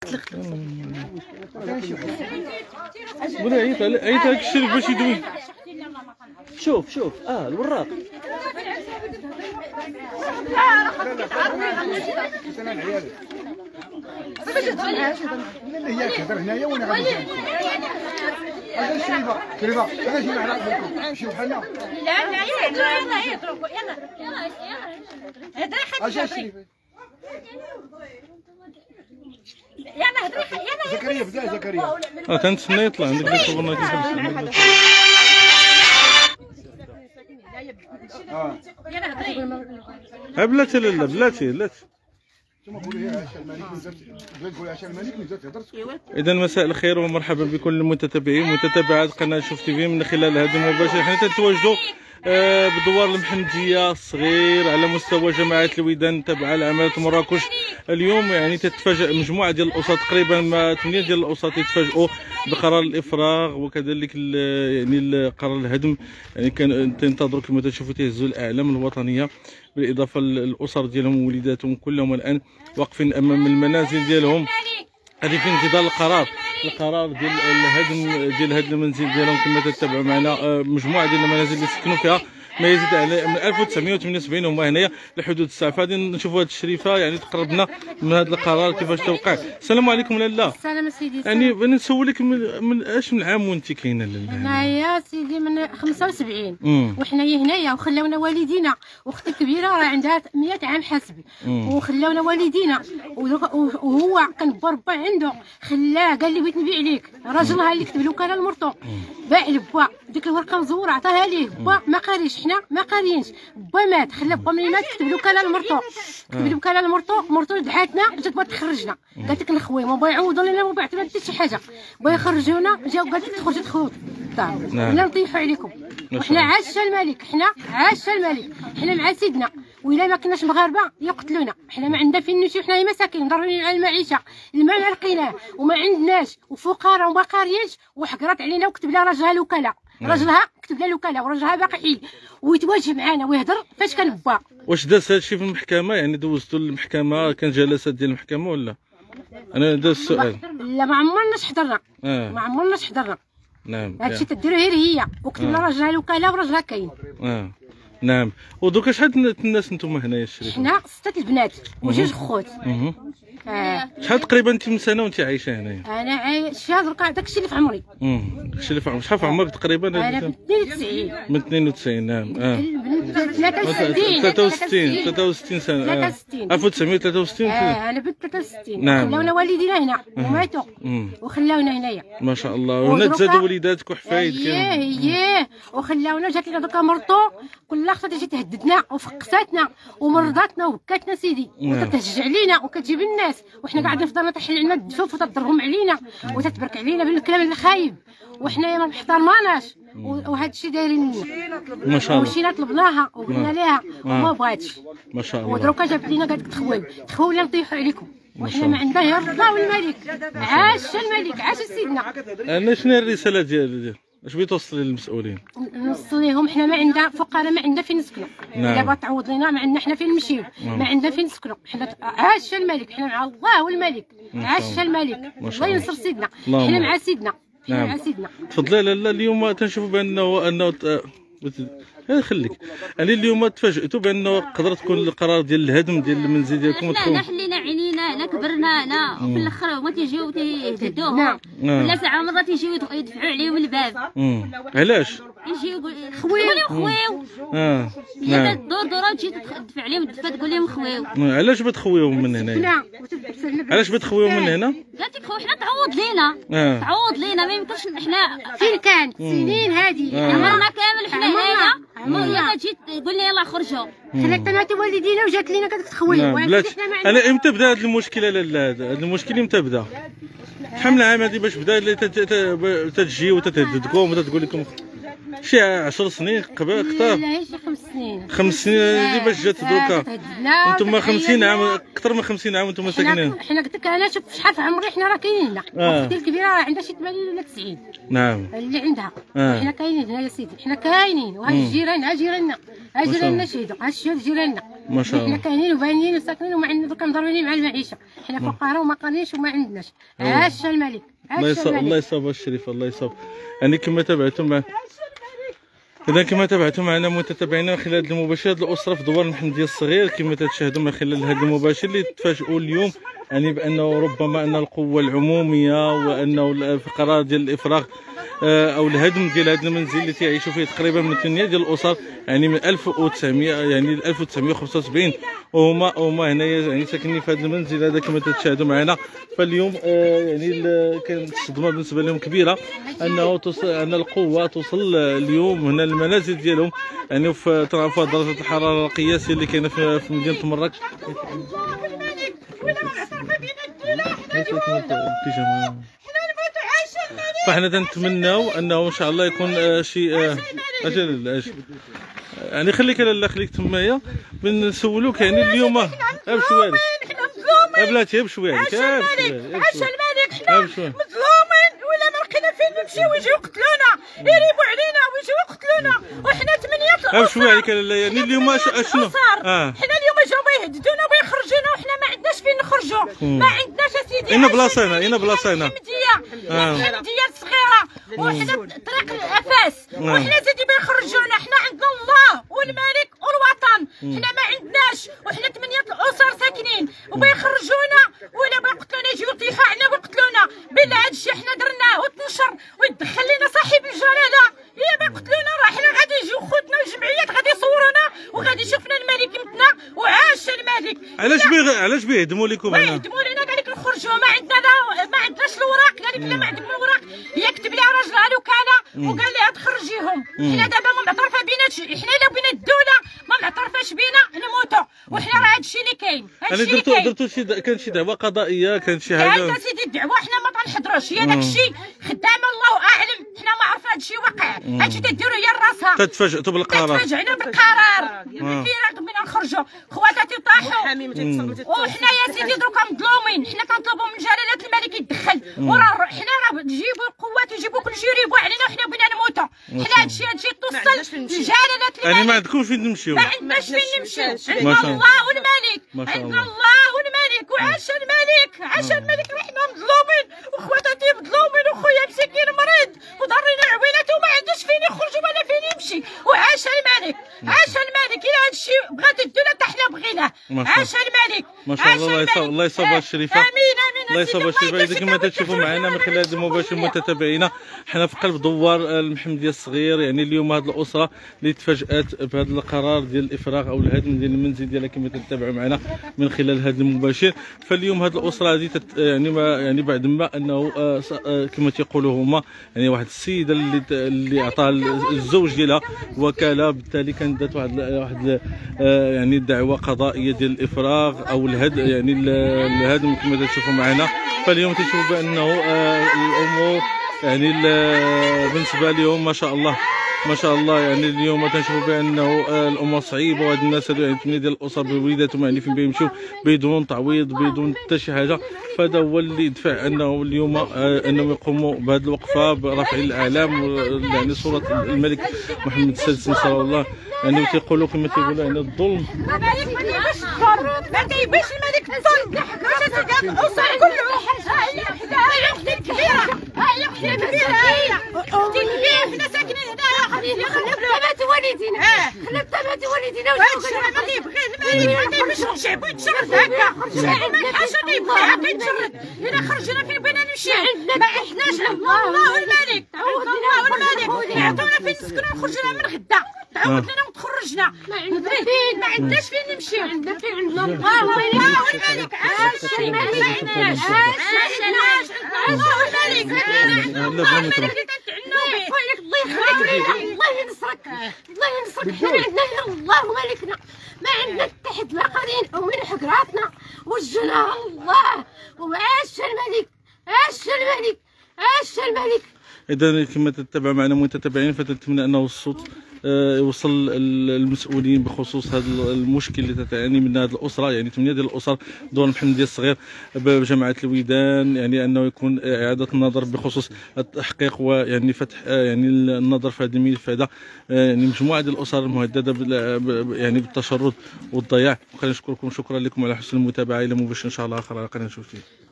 بلا عيط هاك الشريف باش يدوي. شوف الوراق. هي كهضر هنايا وانا غادي نجي. هذا الشريفه هذا شي معرق شوف بحالنا. لا يلا اضربوا يلا هضري خدي الشريفه. يلا هضري يلا زكريا بدا زكريا. تنتسنى يطلع عندك باش صورنا كيفاش. يلا هضري. بلاتي لا بلاتي. إذا مساء الخير ومرحبا بكل المتتبعين ومتتبعات قناة شوف تيفي من خلال هذا المباشر. حنا تتواجدوا بدوار المحمدية الصغير على مستوى جماعة الودان تبع لعمالة مراكش. اليوم يعني تتفاجأ مجموعة ديال الأوساط، تقريبا 8 ديال الأوساط يتفاجئوا بقرار الإفراغ وكذلك يعني قرار الهدم. يعني كان تنتظروا كما تشوفوا تهزوا الأعلام الوطنية بالإضافة للأسر ديالهم ووليداتهم كلهم الآن واقفين أمام المنازل ديالهم. هذه في انتظار القرار ديال الهدم ديال هذا المنزل ديالهم. كما تتبعوا معنا مجموعه ديال المنازل اللي سكنوا فيها ما يزيد على من 1978 هما هنايا لحدود الساعه. فغادي نشوفوا هذه الشريفه يعني تقربنا من هذا القرار كيفاش توقع. السلام عليكم لاله. السلام سيدي. يعني بغيت نسولك من اش من عام وانت كاينه لاله؟ هنايا سيدي من 75 وحنايا هنايا وخلاونا والدينا. واختي الكبيره راه عندها 100 عام حاسبي وخلاونا والدينا وهو كان بربا عنده خلاه قال لي بغيت نبيع ليك. راجلها اللي كتب له كان المرطو باع لبا ديك الورقه مزوره عطاها ليه با ما قاريش حنا ما قاريينش. با مات خلى با ملي مات كتب له كان المرطو كتب له كان مرطو دعاتنا جات بغات تخرجنا قالت لك الخوي ما بغا يعوضوا لنا ما بعثنا حتى شي حاجه بغا يخرجونا جاو قالت لك تخرجوا تخوض الدار ولا نطيحوا عليكم. وحنا عاش الملك حنا مع سيدنا وإلا ما كناش مغاربه يقتلونا. حنا ما عندنا فين نمشيو حنايا مساكين ضروري على المعيشه الماء ما لقيناه وما عندناش وفقراء وما قاريينش وحقرات علينا وكتب لها راجلها الوكاله. راجلها كتب لها الوكاله وراجلها باقي حي ويتواجه معانا ويهضر فاش كان با. واش داز هادشي في المحكمه؟ يعني دوزتوا للمحكمه كان جلسات ديال المحكمه ولا؟ انا داز السؤال. لا ما عمرناش حضرنا ما عمرناش حضرنا. نعم هادشي تديرو غير هي وكتب لها راجلها الوكاله وراجلها كاين. نعم. ودوكا شحال الناس نتوما هنايا الشريف؟ حنا 6 البنات وجوج خوت. شحال تقريبا انت من سنه وانت عايشه هنايا؟ انا عايشه دركا داكشي اللي في عمري. داكشي اللي في عمرك. شحال في عمرك تقريبا؟ انا ب 92. من 92 نعم. 63 سنه. 1963. انا بنت 63. نعم. خلاونا والدينا هنا وماتوا وخلاونا هنايا ما شاء الله. وهنا تزادوا وليداتك وحفايدك. اييه وخلاونا جات لنا دركا مرطو كل لحظه تجي تهددنا وفقساتنا ومرضاتنا وبكاتنا سيدي وتتهجج علينا وكتجيب الناس وحنا قاعدين في دارنا تحل عنا الدفوف وتضربهم علينا وتتبرك علينا بالكلام الخايب وحنايا ما محترماناش وهذا الشيء دايرين لنا. ما شاء الله. ومشينا طلبناها وقلنا لها وما بغاتش. ما شاء الله. ودروكا جابت لنا قالت تخويو ولا نطيحوا عليكم وحنا ما عندنا غير الله والملك. عاش الملك عاش سيدنا. انا شنو الرساله ديال اش بغيت توصلي للمسؤولين؟ نوصل لهم حنا ما عندنا فقراء ما عندنا فين نسكنوا. الا بغات تعوض لنا ما عندنا حنا فين نمشيو ما عندنا فين نسكنوا. حنا عاش الملك حنا مع الله والملك. عاش الملك الله ينصر سيدنا. حنا مع سيدنا مع سيدنا. تفضلي لاله. اليوم تنشوفوا بانه خليك يعني اليوم تفاجئتوا بانه قدرت تكون القرار ديال الهدم ديال المنزل ديالكم. حنا حلينا عينينا انا كبرنا انا وفي الاخر هما تيجيو تيهددوهم ولا ساعه مرات يجيو يدفعوا عليهم الباب. علاش؟ يجيو خويو هي دور تجي تدفع عليهم الدفا تقول لهم خويو. علاش بتخويوهم من هنا؟ علاش بتخويوهم من هنا؟ قالت لك خو حنا تعوض لينا ما يمكنش حنا فين كان سنين هذه عمرنا كامل حنا هنايا يلا جيت قلنا يلا خرجوا حنا ماتوا والدينا وجات لينا قالت تخويو. انا امتى بدا هذه المشكله لاله؟ هذا المشكل امتى بدا؟ شحال من عام هذه باش بدا تتجي وتتهددكم وتتقول لكم؟ شي 10 سنين قبل اكثر؟ لا شي 5 سنين. 5 سنين هذه باش جات دوكا؟ انتم 50 عام اكثر من 50 عام انتم ساكنين. حنا قلت لك انا شوف شحال في عمري حنا راه كاينين هنا. اختي الكبيره راه عندها شي 80 ولا 90. نعم. اللي عندها حنا كاينين هنا يا سيدي حنا كاينين وهاد الجيران ها جيراننا شهدوا ها الشهود جيراننا ما شاء الله. حنا كاينين وباينين وساكنين وما عندنا دوكا مضربين مع المعيشه، حنا فقراء وما قانينش وما عندناش. عاش الملك، الله يصاب الشريف، الله يصاب. يعني كما تابعتم مع إذا كما تابعتم معنا متتابعينا خلال هذا المباشر، هذه الأسرة في دوار المحمدية الصغير كما تشاهدوا من خلال هذا المباشر اللي تفاجئوا اليوم يعني بأنه ربما أن القوة العمومية وأنه القرار ديال الإفراغ أو الهدم ديال هذا المنزل اللي تعيشوا فيه تقريبا من 8 ديال الأسر يعني من 1900 يعني 1975 وهما هنايا يعني ساكنين في هذا المنزل هذا كما تشاهدوا معنا. فاليوم يعني كانت الصدمة بالنسبة لهم كبيرة أن القوة توصل اليوم هنا المنازل ديالهم يعني في درجة الحرارة القياسية اللي كاينة في مدينة مراكش. فاحنا تنتمناو انه ان شاء الله يكون شيء اجل يعني خليك لالا خليك تمايا بنسولوك يعني اليوم بشويه بلاتي بشويه عاش الملك حنا مظلومين ولا ما لقينا فين نمشيو يجيو يقتلونا يريبوا علينا ويجيو يقتلونا وحنا 8 الاسر بشويه عليك لالا يعني اليوم شنو حنا اليوم جاو بيهددونا وبيخرجونا وحنا ما عندناش فين نخرجوا ما عندناش اسيدي هنا بلاصينا الحمديه الصغيره وحنا طريق الافاس وحنا زيدي بيخرجونا حنا عندنا الله والملك والوطن حنا ما عندناش وحنا 8 الاسر ساكنين وبيخرجونا ولا بيقتلونا يجيو يطيحوا علينا ويقتلونا بالله هادشي حنا درناه وتنشر ويدخل لنا صاحب الجلاله هي بيقتلونا راه حنا غادي يجيو خوتنا والجمعيات غادي يصورونا وغادي يشوفنا الملك يمتنا وعاش الملك. علاش بيهدموا لكم هنا؟ بيهدموا لنا قال لك نخرجوا ما عندناش الوراق قال لك لا ما عندكم الوراق هي كتب لها راجلها الوكاله وقال لها تخرجيهم حنا دابا ما معترفه بينا حنا لو بينا الدوله ما معترفاش بينا نموتوا وحنا راه هادشي اللي كاين درتوا كان شي دعوه قضائيه كان شي حاجه كاين سيدي الدعوه حنا ما تنحضروش هي داكشي خدامه الله اعلم حنا ما عرفنا هادشي واقع هادشي تديروا هي لراسها تتفاجئتوا بالقرار تفاجئنا بالقرار فين بينا نخرجوا خواتاتي طاحوا وحنا يا سيدي دروكا مظلومين حنا كنطلبوا من جلاله الملك يتدخل وراه حنا راه تجيبوا القوات ويجيبوا كلشي يريبوا علينا وحنا بغينا نموتوا حنا هادشي توصل لجلاله الملك يعني ما عندكمش فين تمشيو ما عندناش فين نمشيو عندنا الله والملك عندنا الله والملك وعاش الملك وحنا مظلومين وخواتاتي مظلومين وخويا مسكين مريض وضرينا عويناته وما عندوش فين يخرج ولا فين يمشي وعاش الملك الى هادشي بغات الدوله حتى حنا بغيناه عاش الملك ما شاء الله. الله يصابها الشريفه امين الله يصابها الشريفه. اذا كما تشوفوا معنا من خلال هذا المباشر متتابعينا حنا في قلب دوار المحمديه الصغير يعني اليوم هذه الاسره اللي تفاجات بهذا القرار ديال الافراغ او الهدم ديال المنزل ديالها كما تتابعوا معنا من خلال هذا المباشر. فاليوم هذه الاسره هذه يعني بعد ما انه كما تيقولوا هما يعني واحد السيده اللي عطاها الزوج ديالها وكاله بالتالي كانت دات واحد يعني دعوه قضائيه ديال الافراغ او الهدم يعني الهدم كما تشوفوا معنا. فاليوم تشوفوا بانه الامور يعني بالنسبه لهم ما شاء الله يعني اليوم تنشوفوا بانه الامور صعيبه وهاد الناس هادو يعني 8 ديال الاسر بوليداتهم يعني فين بيمشيو بدون تعويض بدون حتى شي حاجه. فهذا هو اللي دفع انه اليوم انهم يقوموا بهذه الوقفه برفع الاعلام يعني صوره الملك محمد السادس نصر الله يعني تيقولوا كما تيقولوا يعني الظلم ما كيبانش الملك الظلم واش سيدي الاسر كله هي اختي كبيره اختي كبيره حنا ساكنين هنايا خلات والدينا خلات والدينا وهادشي ما كيبغي الملك ما كيبغيش الشعب يتشرد هكا ما حاجه كيبغي هكا يتشرد الا خرجنا فين بغينا نمشي ما عندناش الله والملك يعطونا فين نسكنوا نخرجوا من غدا تعاود لنا وتخرجنا ما عندناش فين نمشيو عندنا الله والملك عاش الملك الله ينصرك حنا ما عندنا غير الله وملكنا ما عندنا تحت لا قرين ومن حقراتنا وجنا الله وعاش الملك اذا كما تتبع معنا متتابعين، فتنتمنى انه الصوت يوصل للمسؤولين بخصوص هذا المشكل اللي تتعاني من هذه الاسره، يعني 8 ديال الاسر دور محمد الصغير بجماعه الويدان، يعني انه يكون اعاده النظر بخصوص التحقيق ويعني فتح يعني النظر في هذا الملف هذا، يعني مجموعه ديال الاسر المهدده يعني بالتشرد والضياع. وكنشكركم شكرا لكم على حسن المتابعه. الى مباشر ان شاء الله اخر على قناه شوف تي في.